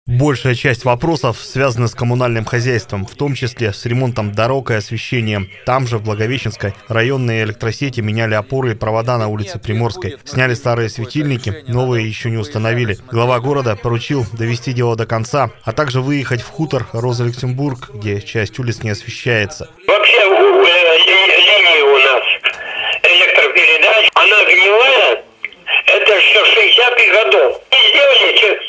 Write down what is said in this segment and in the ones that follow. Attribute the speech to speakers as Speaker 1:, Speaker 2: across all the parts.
Speaker 1: Большая часть вопросов связана с коммунальным хозяйством, в том числе с ремонтом дорог и освещением. Там же, в Благовещенской, районные электросети меняли опоры и провода на улице Приморской. Сняли старые светильники, новые еще не установили. Глава города поручил довести дело до конца, а также выехать в хутор Роза-Люксембург, где часть улиц не освещается.
Speaker 2: Вообще линия у нас электропередач, она гнилая, это еще 60-х годов. И сделали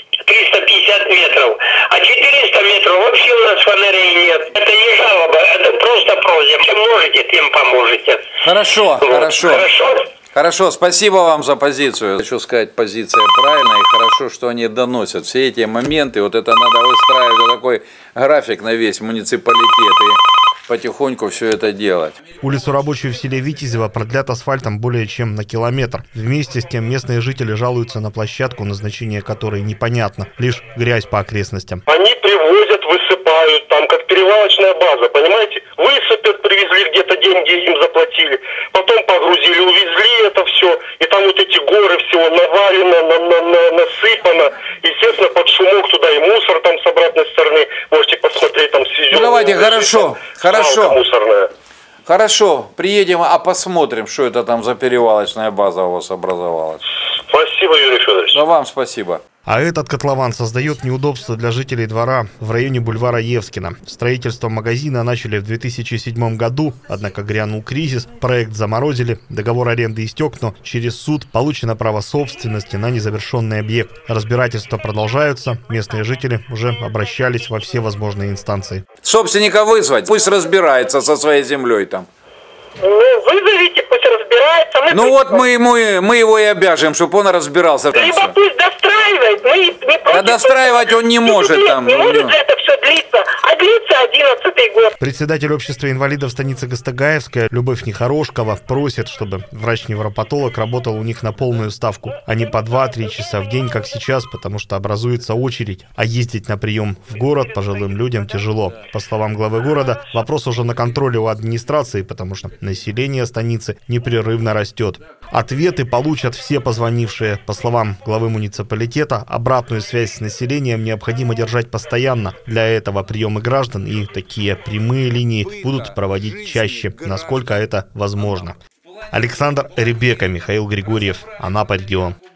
Speaker 2: 350 метров, а 400 метров вообще у нас фонарей нет. Это не жалоба, это просто просьба. Чем можете, тем поможете.
Speaker 3: Хорошо, вот. Хорошо. Хорошо, спасибо вам за позицию. Хочу сказать, позиция правильная, и хорошо, что они доносят все эти моменты. Вот это надо выстраивать вот такой график на весь муниципалитет и потихоньку все это делать.
Speaker 1: Улицу Рабочую в селе Витязево продлят асфальтом более чем на километр. Вместе с тем местные жители жалуются на площадку, назначение которой непонятно. Лишь грязь по окрестностям.
Speaker 4: Они привозят, высыпают, там как перевалочная база, понимаете? Высыпят, привезли, где-то деньги им заплатили. Потом погрузили, увезли это все. И там вот эти горы всего навалено, насыпано. Естественно, под шумок туда и мусор там с обратной стороны. Можете посмотреть, там свезен.
Speaker 3: Ну давайте, хорошо.
Speaker 4: Мусорная.
Speaker 3: Хорошо, приедем, а посмотрим, что это там за перевалочная база у вас образовалась.
Speaker 4: Спасибо, Юрий Федорович.
Speaker 3: Да вам спасибо.
Speaker 1: А этот котлован создает неудобства для жителей двора в районе бульвара Евскина. Строительство магазина начали в 2007 году, однако грянул кризис, проект заморозили, договор аренды истек, но через суд получено право собственности на незавершенный объект. Разбирательства продолжаются, местные жители уже обращались во все возможные инстанции.
Speaker 3: Собственника вызвать, пусть разбирается со своей землей там.
Speaker 2: Ну, вызовите, пусть разбирается.
Speaker 3: Ну вот мы его и обяжем, чтобы он разбирался.
Speaker 2: Либо пусть достраивает, мы не против.
Speaker 3: А достраивать он не может там.
Speaker 2: Не может это все длиться, а длится 11-й год.
Speaker 1: Председатель общества инвалидов станицы Гастагаевская Любовь Нехорошкова просит, чтобы врач-невропатолог работал у них на полную ставку, а не по 2-3 часа в день, как сейчас, потому что образуется очередь, а ездить на прием в город пожилым людям тяжело. По словам главы города, вопрос уже на контроле у администрации, потому что население станицы непрерывно растет. Ответы получат все позвонившие. По словам главы муниципалитета, обратную связь с населением необходимо держать постоянно. Для этого приемы граждан и такие прямые линии будут проводить чаще, насколько это возможно. Александр Ребека, Михаил Григорьев, Анапа регион.